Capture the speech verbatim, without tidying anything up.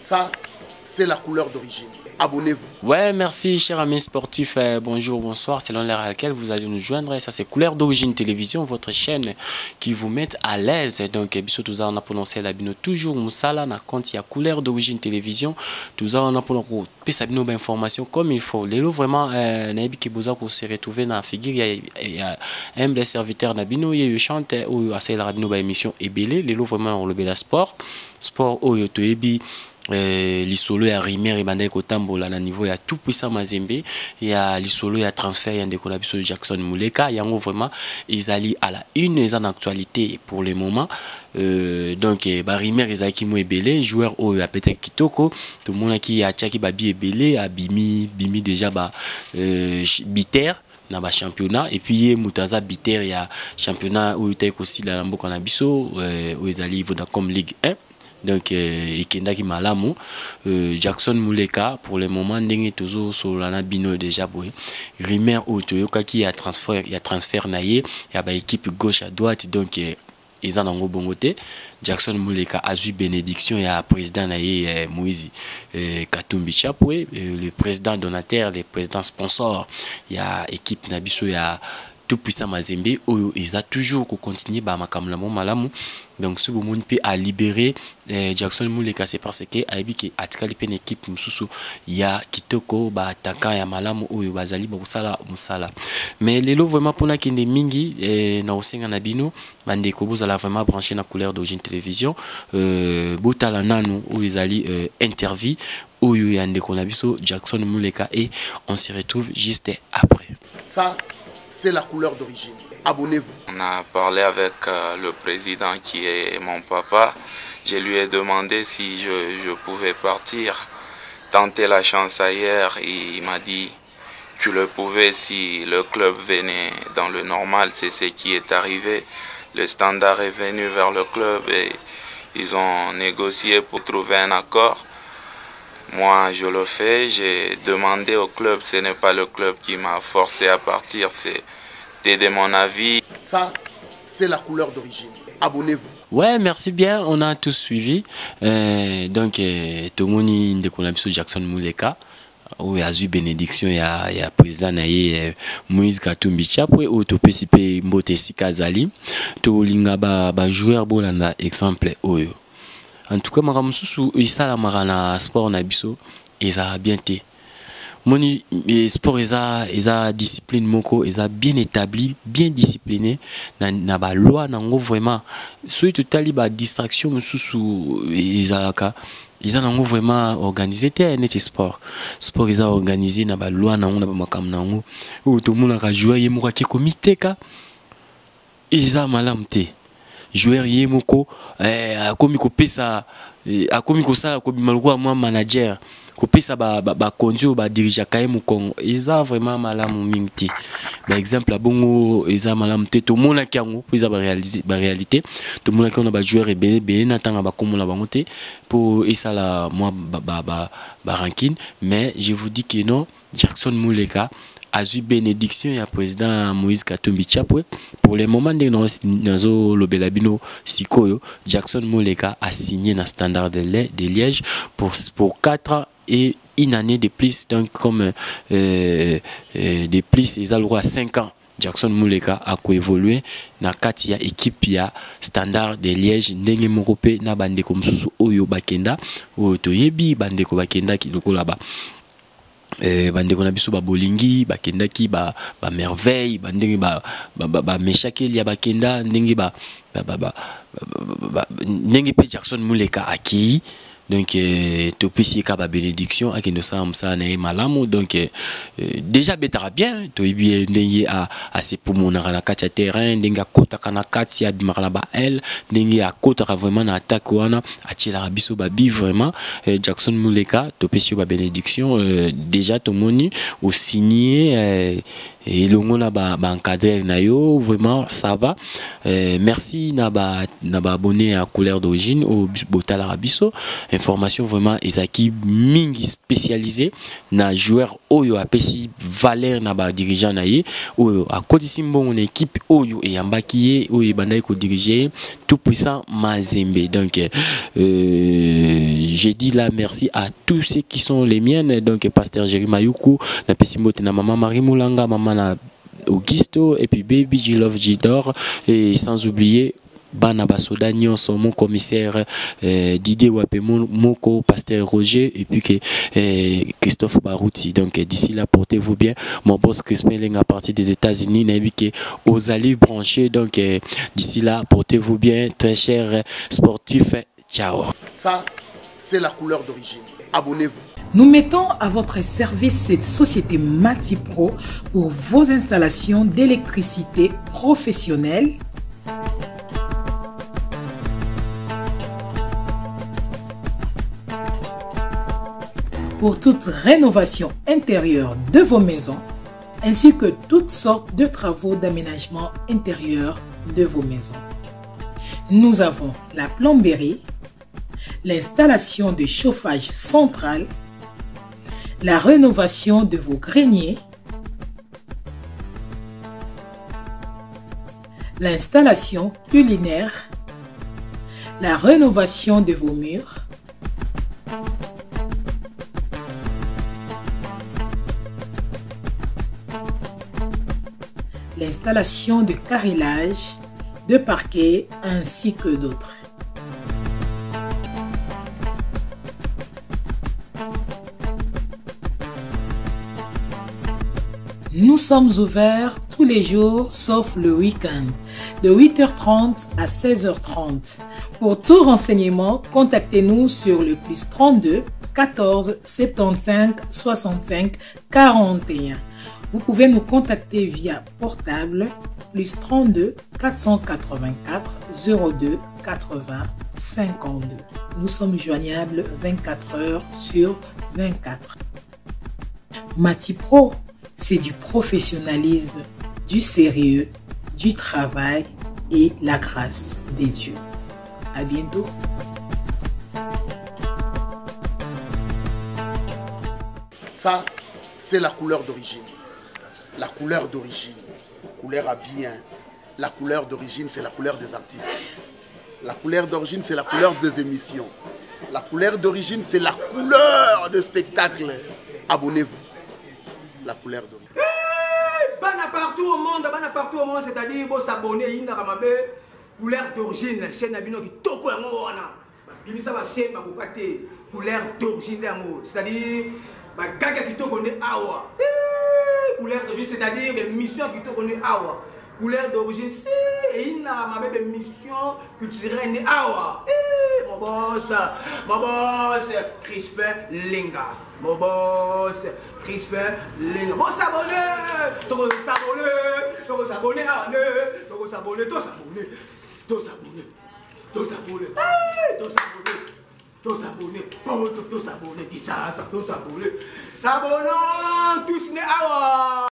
Ça, c'est la couleur d'origine. Abonnez-vous. Ouais, merci, chers amis sportifs. Euh, bonjour, bonsoir. Selon l'heure à laquelle vous allez nous joindre. Et ça, c'est Couleur d'origine télévision, votre chaîne qui vous met à l'aise. Donc, biso tout ça, on a prononcé la bino toujours Moussala. Na compte, il y a Couleur d'origine télévision. Tout ça, on a prononcé ça bino d'informations comme il faut. Les lots vraiment, Naïbi Kiboza pour se retrouver dans la figure. Il y a un des serviteurs Nabino, il y a eu chante ou assez la bino émission et belé. Les lots vraiment, on le bel sport. Sport, ou yo to ebi. Euh, l'isolo ya Rimer et bandai kotambola na niveau ya tout puissant Mazembe ya l'isolo ya transfert ya ndeko na biso Jackson Muleka yango vraiment ils allient à la une ils en actualité pour le moment euh, donc eh, ba Rimer ezaki mo ebele joueur o ya peut-être kitoko tout le monde qui a tchaki ba bi ebele a bimi bimi déjà ba euh, biter na ba championnat et puis mutaza biter ya championnat où était aussi la mboka na biso euh, où ils allient comme Ligue un. Donc euh, ikendaki malamu euh, Jackson Muleka pour le moment ndenge tozo solana bino déjà boy Rimer otoyoka qui a transfert il y a transfert naie ya ba équipe gauche à droite donc euh, ils en ont bongoté Jackson Muleka a eu bénédiction il y a président naie euh, Moïse euh, Katumbi Chapwe euh, le président donateur le président sponsor il y a équipe nabiso il y a tout puissant Mazembe où ils a toujours continué ba makamlamo malamu donc ce moment peut à libérer eh, Jackson Muleka c'est parce que aibi ki atikali pen équipe mususu ya kitoko ba attaquant ya malamu oyo bazali ba kusala musala mais lelo vraiment pona kende mingi eh, na osenga na bino bande ko bozala vraiment branché na couleur d'origine télévision euh, botala nanu où ils allient euh, interview oyo ya ndeko na biso Jackson Muleka et on se retrouve juste après. Ça c'est la couleur d'origine. Abonnez-vous. On a parlé avec euh, le président qui est mon papa. Je lui ai demandé si je, je pouvais partir, tenter la chance ailleurs. Il m'a dit tu le pouvais si le club venait dans le normal. C'est ce qui est arrivé. Le Standard est venu vers le club et ils ont négocié pour trouver un accord. Moi, je le fais, j'ai demandé au club, ce n'est pas le club qui m'a forcé à partir, c'est de mon avis. Ça, c'est la couleur d'origine. Abonnez-vous. Ouais, merci bien, on a tous suivi. Euh, donc, euh, Tomoni Ndekonabiso Jackson Muleka, où il y a eu bénédiction, il y a, il y a président naïe Moïse Katumbi Chapwe, où tu peux siper Mbote Sikazali, tu linga ba ba joueur bolanda exemple oyo. En tout cas, maramususu isala marana sport na biso eza bien té. Moni sport eza eza discipline moko eza bien établi, bien discipliné na na ba loi nango vraiment. Soit totali ba distraction mususu ezalaka eza nango vraiment organisé té net sport. Sport eza organisé na ba loi nango na ba makam nango. Ou tout monde a joué yemoko ki comité ka eza malam té. Joueur yemoko eh akomi ko pesa akomi ko sala ko bimalwa moi manager ko pesa ba ba, ba kondio ba dirija kaemu Congo eza vraiment malamu mingti ba exemple abongo eza malamu te to mona kiango eza ba réaliser ba réalité to mona ki on a ba joueur ebele be na tanga ba komola bango te pour esala moi ba ba ba, ba ranking mais je vous dis que non Jackson Muleka a eu bénédiction et à président Moïse Katumbi Chapwe. Pour le moment, dans le Belabino Sikoyo, Jackson Muleka a signé dans le Standard de Liège pour, pour quatre ans et une année de plus. Donc, comme euh, euh, de plus, ils ont le droit à cinq ans. Jackson Muleka a coévolué dans quatre équipe ya Standard de Liège ndenge morope na bande comme susu oyo bakenda oyo toyebi bande ko bakenda ki loko là-bas. Eh, bande ko na biso ba bolingi bakendaki ba ba merveille bande ba ba ba meshaki ya bakenda ndenge ba ba ba ndenge pe Jackson Muleka aki donc euh, topisi ka ba bénédiction akendo sam sa na malamu donc euh, déjà betara bien to bien ndenge a a se poumona na kati ya terrain ndenge akota kana kati ya bimara ba elle ndenge akota vraiment na attaque wana atila biso ba bi vraiment euh, Jackson Muleka topisi ba bénédiction euh, déjà to moni au signé euh, et le monde a ba encadré na yo vraiment ça va. Euh, merci na ba na ba abonné à Couleur d'origine au Botal Arabiso. Information vraiment ezaki mingi spécialisé na joueur oyo apesi valeur na ba dirigeant na ye oyo a kodisi mon équipe oyo et ambaki oyo bandai ko diriger tout puissant Mazembe. Donc euh, j'ai dit là merci à tous ceux qui sont les miennes, donc pasteur Jerry Mayuku na pesimote na maman Marie Moulanga, maman na Augusto et puis baby G Love Gidor, et sans oublier Bana Basoda Nyonso, mon commissaire euh, Didier Wapemon, Moko, pasteur Roger et puis que euh, Christophe Barouti. Donc d'ici là, portez-vous bien. Mon boss Chris Melling à partir des États-Unis, n'invite aux alliés branchés. Donc euh, d'ici là, portez-vous bien, très chers sportifs. Ciao. Ça, c'est la couleur d'origine. Abonnez-vous. Nous mettons à votre service cette société Matipro pour vos installations d'électricité professionnelle, pour toute rénovation intérieure de vos maisons, ainsi que toutes sortes de travaux d'aménagement intérieur de vos maisons. Nous avons la plomberie, l'installation de chauffage central, la rénovation de vos greniers, l'installation culinaire, la rénovation de vos murs, l'installation de carrelage, de parquet ainsi que d'autres. Nous sommes ouverts tous les jours sauf le week-end, de huit heures trente à seize heures trente. Pour tout renseignement, contactez-nous sur le plus trente-deux quatorze soixante-quinze soixante-cinq quarante et un. Vous pouvez nous contacter via portable plus trente-deux quatre cent quatre-vingt-quatre zéro deux quatre-vingts cinquante-deux. Nous sommes joignables vingt-quatre heures sur vingt-quatre. Matipro, c'est du professionnalisme, du sérieux, du travail et la grâce des dieux. À bientôt. Ça, c'est la couleur d'origine. La couleur d'origine. Couleur à bien. La couleur d'origine, c'est la couleur des artistes. La couleur d'origine, c'est la couleur des émissions. La couleur d'origine, c'est la couleur de spectacle. Abonnez-vous. La couleur d'origine. Hey, bana partout au monde, bana partout au monde, c'est-à-dire vous s'abonner, il y a couleur d'origine, la chaîne Abino qui toko la moana. Bimisa va chaîne ma kokate couleur d'origine d'amour, c'est-à-dire ma gaga qui toko ne awa. Couleur d'origine, c'est-à-dire les missions qui toko ne awa. Couleur d'origine, c'est il y a ma belle mission culturelle ne awa. Mon boss, mon boss, Crispin Linga. Mon boss, Crispin Linga. Bon s'abonner, trop s'abonner, trop s'abonner, trop s'abonner, trop s'abonner, trop s'abonner, trop s'abonner, trop s'abonner, trop s'abonner, trop s'abonner, qui ça, trop s'abonner, s'abonnant tous les awa.